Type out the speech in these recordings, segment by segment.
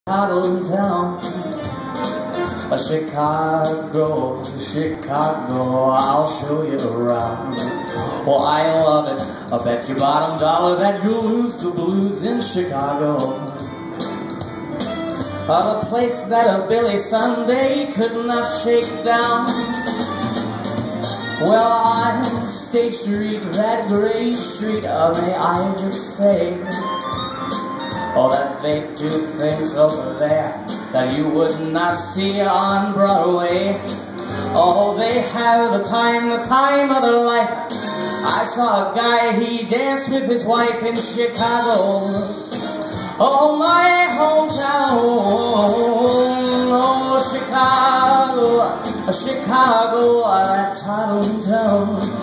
Settle down. Chicago, Chicago, I'll show you around. Well, I love it. I bet your bottom dollar that you'll lose the blues in Chicago. The place that a Billy Sunday could not shake down. Well, on State Street, that great street, may I just say, that they do things over there that you would not see on Broadway. They have the time of their life. I saw a guy, he danced with his wife in Chicago. My hometown, Chicago, Chicago, that title town.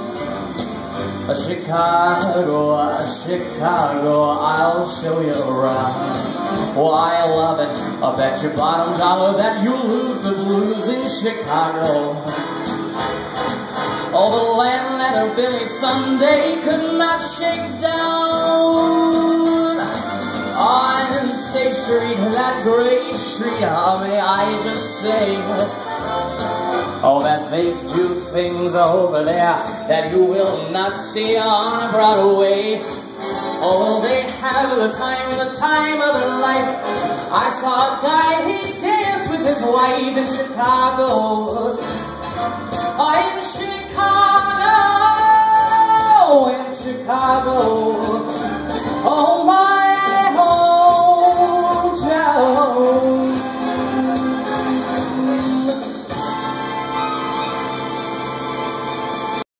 Chicago, Chicago, I'll show you around. Well, I love it. I bet your bottom dollar that you'll lose the blues in Chicago. The land that a Billy Sunday could not shake down. On State Street, that great street, may I just say, that they do things over there that you will not see on Broadway. They have the time of their life. I saw a guy, he danced with his wife in Chicago. In Chicago, in Chicago.